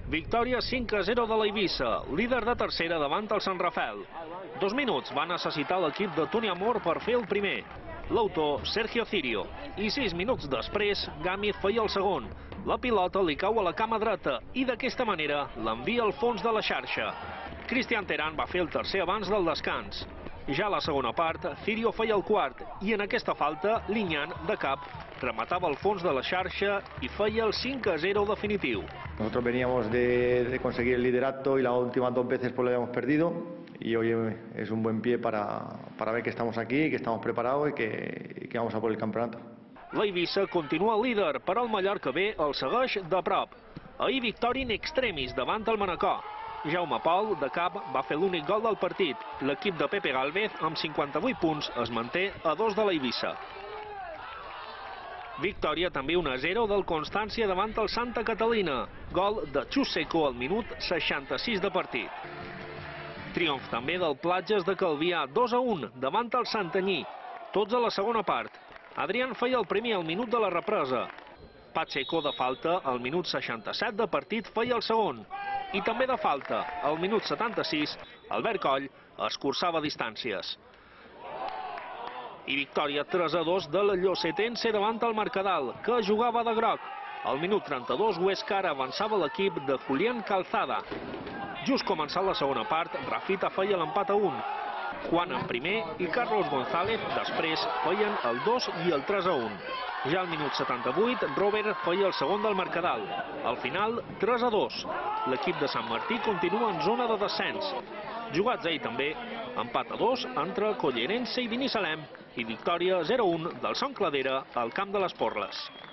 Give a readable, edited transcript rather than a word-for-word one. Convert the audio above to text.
Victòria 5-0 de l'Eivissa, líder de tercera davant el Sant Rafel. 2 minuts va necessitar l'equip de Toni Amor per fer el primer. L'autor, Sergio Cirio. I 6 minuts després, Gámez feia el segon. La pilota li cau a la cama dreta i d'aquesta manera l'envia al fons de la xarxa. Cristian Terán va fer el tercer abans del descans. Ja a la segona part, Cirio feia el quart i en aquesta falta, Liñán, de cap, rematava al fons de la xarxa i feia el 5-0 definitiu. Nosotros veníamos de conseguir el liderato y las últimas 2 veces pues lo habíamos perdido y hoy es un buen pie para ver que estamos aquí, que estamos preparados y que vamos a por el campeonato. L'Eivissa continua líder, però el Mallorca B el segueix de prop. Ahir victòria in extremis davant el Manacor. Jaume Pol, de cap, va fer l'únic gol del partit. L'equip de Pepe Gálvez, amb 58 punts, es manté a 2 de l'Eivissa. Victòria també 1-0 del Constància davant el Santa Catalina. Gol de Xuseco al minut 66 de partit. Triomf també del Platges de Calvià, 2-1 davant el Santanyí. Tots a la segona part. Adrián feia el primer al minut de la represa. Pacheco de falta al minut 67 de partit feia el segon. I també de falta, al minut 76, Albert Coll escurçava distàncies. I victòria 3-2 de la Llosetense davant el Mercadal, que jugava de groc. Al minut 32, Huescar avançava l'equip de Julián Calzada. Just començant la segona part, Rafita feia l'empat a 1. Juan en primer i Carlos González després feien el 2 i el 3-1. Ja al minut 78, Robert feia el segon del Mercadal. Al final, 3-2. L'equip de Sant Martí continua en zona de descens. Jugats ahir també, empat a 2 entre Collerense i Binissalem i victòria 0-1 del Son Cladera al camp de les Porles.